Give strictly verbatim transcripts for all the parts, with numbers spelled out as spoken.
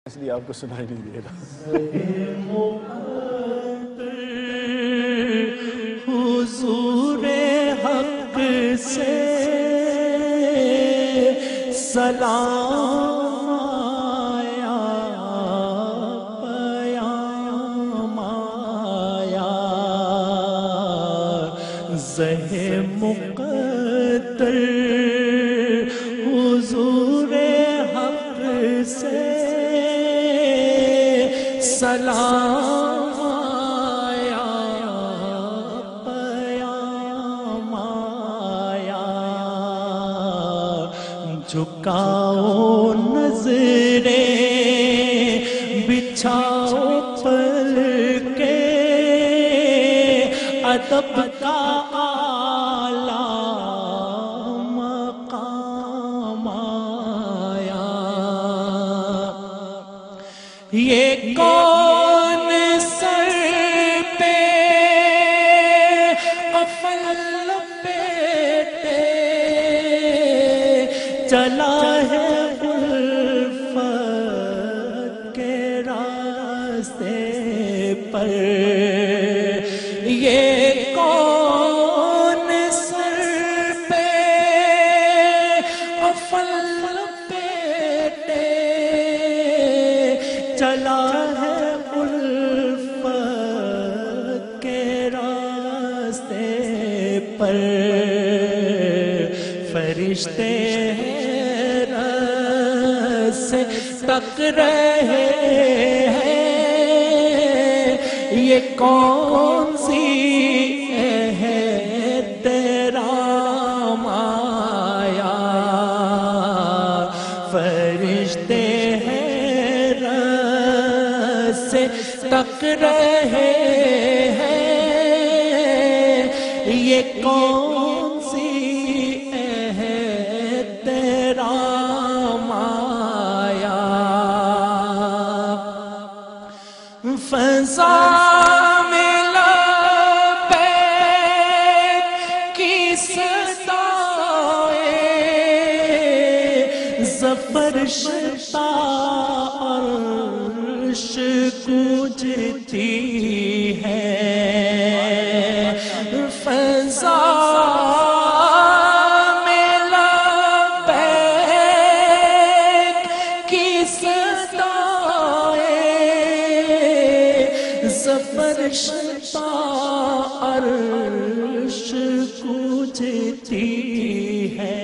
اس لیے آپ کو سنائی نہیں دے گا۔ حضور حق سے سلام آیا، پیام آیا، زہ مقدر حضور حق سے سلام آیا، پیام آیا، جھکاؤ نظریں بچھاؤ پل کے، ادب کا اعلیٰ مقام آیا۔ یہ کون سر پہ قفل لپیٹے چلا ہے الفت کے راستے پر؟ یہ کون سر پہ قفل لپیٹے چلا ہے الفت کے راستے پر؟ فرشتے سے تک رہے ہیں، یہ کون سی ہے تیرا مایا؟ فرشتے سے تک رہے ہیں، یہ کون سی ہے تیرا مایا؟ فضا میں لبیک کی صدائیں ظفر شتا عرش گونجتی ہے، فضا میں لبیک کی صدائیں ظفر شتا عرش گونجتی ہے،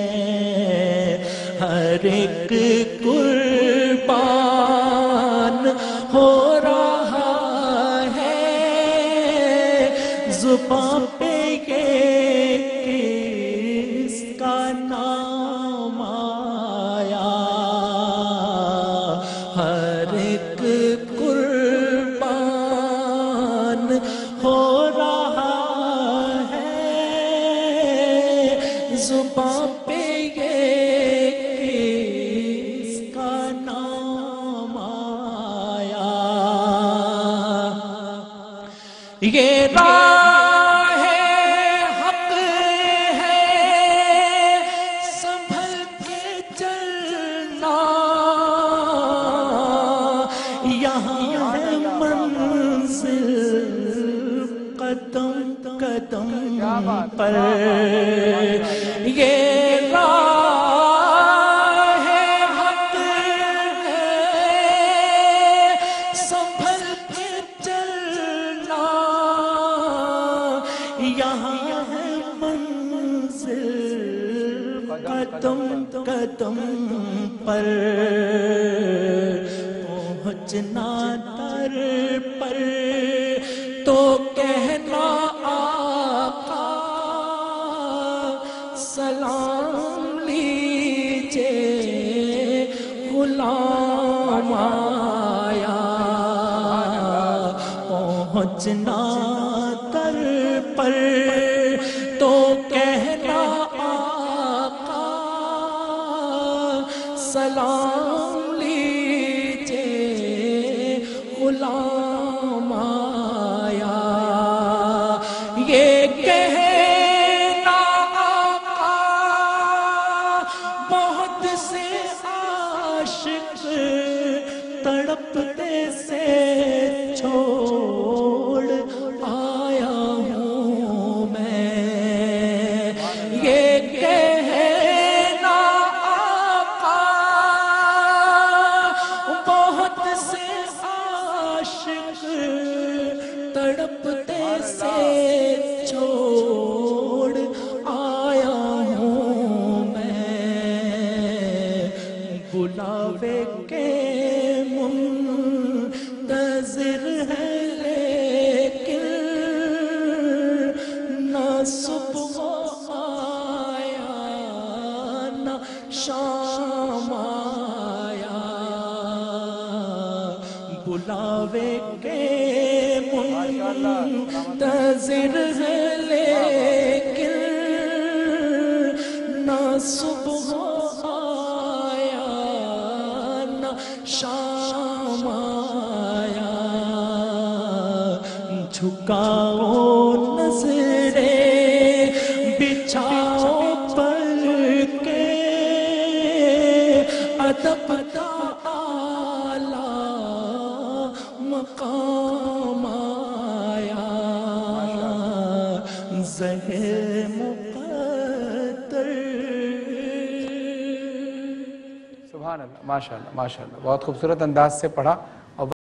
ہر ایک قربان ہو رہا ہے، زبان پہ کس کا نام آیا؟ ہر ایک قربان ہو رہا ہے، زبان پہ کس کا نام آیا؟ یہ راہ حق ہے، سنبھل کے چلنا، یہاں ہے منزل قدم قدم پر۔ یہ راہ حق ہے، سنبھل کے چلنا، یہاں ہے منزل قدم قدم پر۔ پہنچنا در پر تو کہنا آقا سلام لیجے، غلام آیا۔ پہنچنا در پر تو کہنا آقا سلام لیجے، غلام آیا۔ یہ کہنا آقا بہت سے عاشق تڑپتے سے چھوڑ آیا ہوں میں، یہ کہنا آقا بہت سے عاشق تڑپتے سے چھوڑ آیا ہوں میں، بلاوے کے منتظر ہے لیکن نہ صبح آیا نہ شام آیا، بلاوے کے منتظر ہے لیکن نہ صبح آیا نہ شام آیا، جھکاؤ نظریں بچھاؤ پر کے ادب اعلیٰ مقام آیا، زہر مقدر۔ سبحان اللہ، ماشاءاللہ ماشاءاللہ، بہت خوبصورت انداز سے پڑھا۔